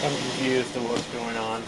I'm confused to what's going on.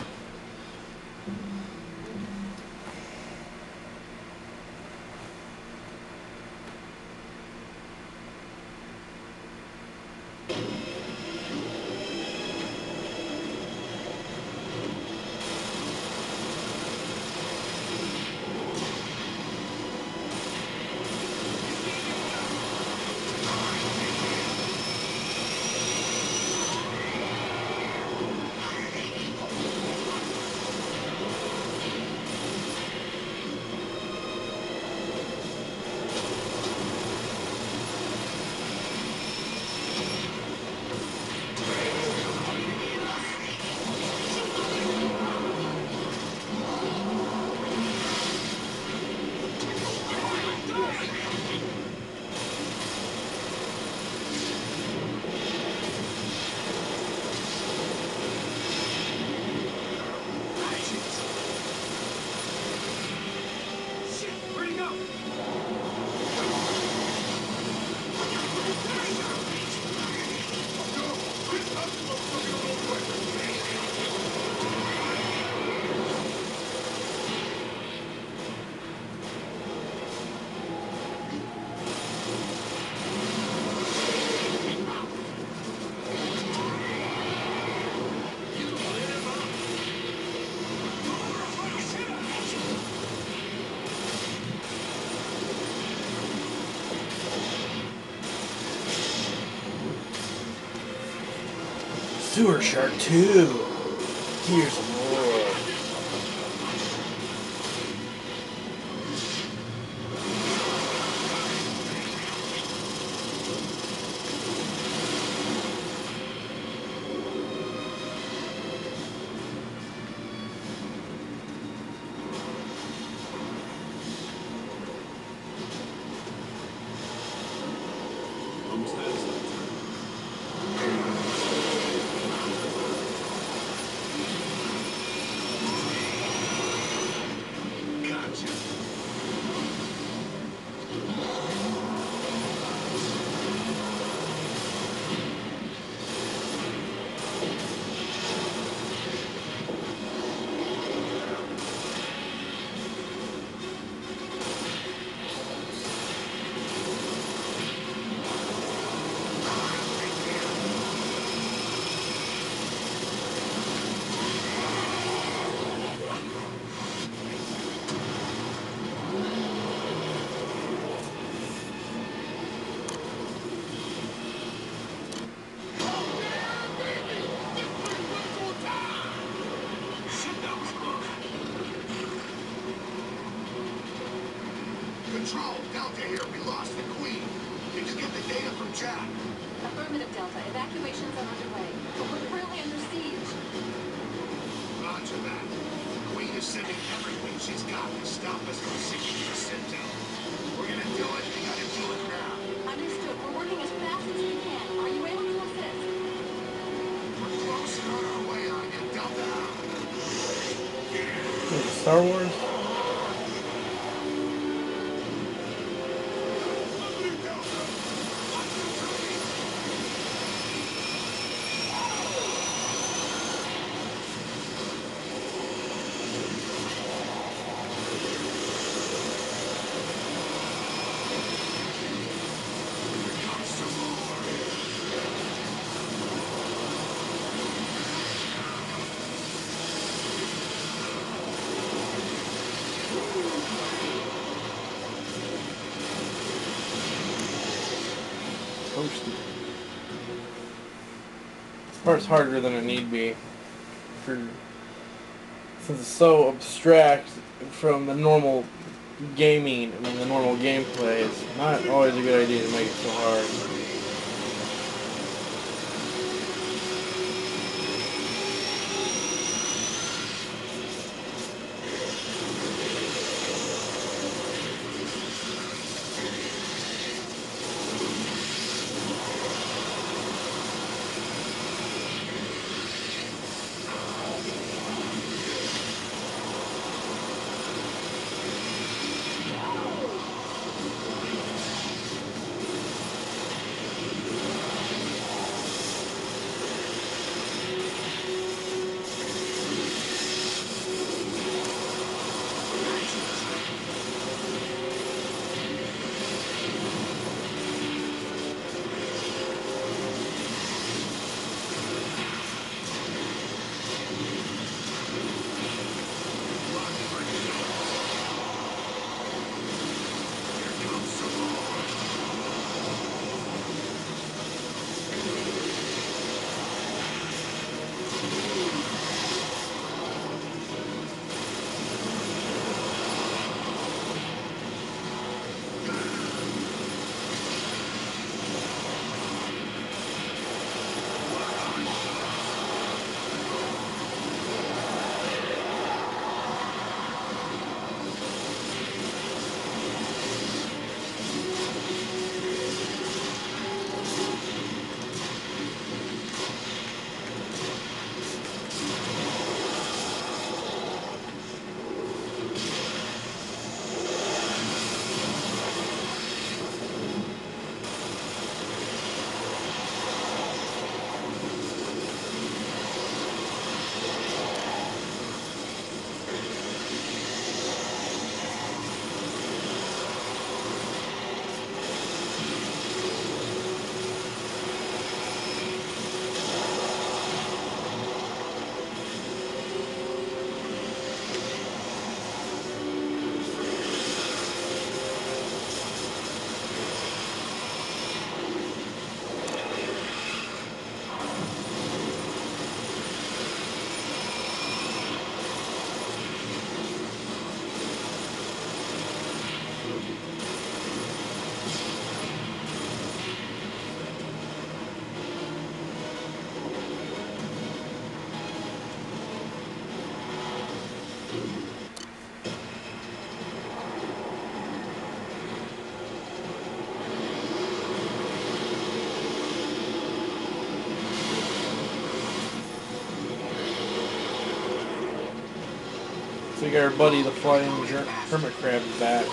Sewer Shark 2. Tears of War. Control, Delta here. We lost the Queen. Did you get the data from Jack? Affirmative, Delta. Evacuations are underway, but we're currently under siege. Roger that. The Queen is sending everything she's got to stop us from sinking the Citadel. We're gonna do it. We gotta do it now. Understood. We're working as fast as we can. Are you able to assist? We're close and on our way on you, Delta. Star Wars? This part's harder than it need be, since it's so abstract from the normal gaming. I mean, the normal gameplay. It's not always a good idea to make it so hard. we got our buddy, the flying hermit crab, back.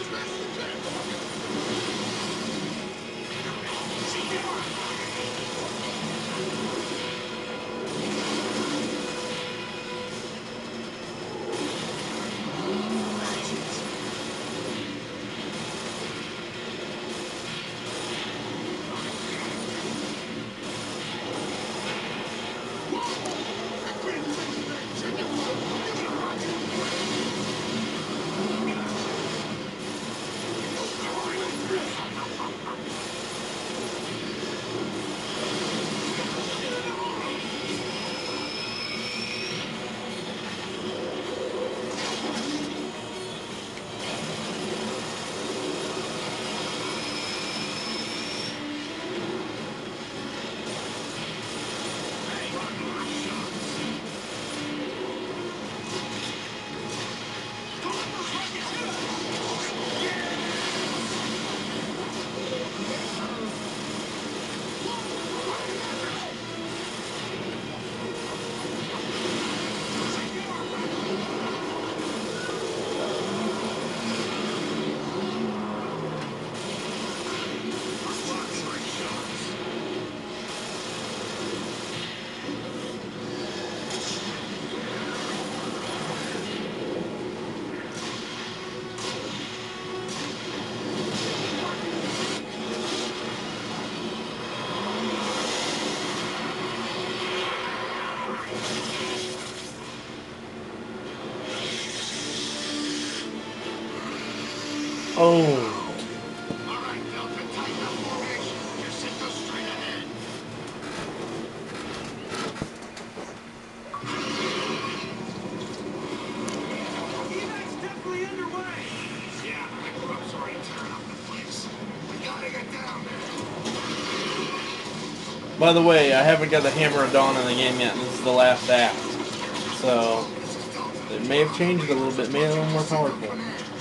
Oh. Alright, Delta, tighten up formation. Jacinto straight ahead. Evac's definitely underway. Yeah, the corrupt's already tearing up the place. We gotta get down there. By the way, I haven't got the Hammer of Dawn in the game yet. This is the last act. So, This is Delta. it may have changed a little bit, made it a little more powerful.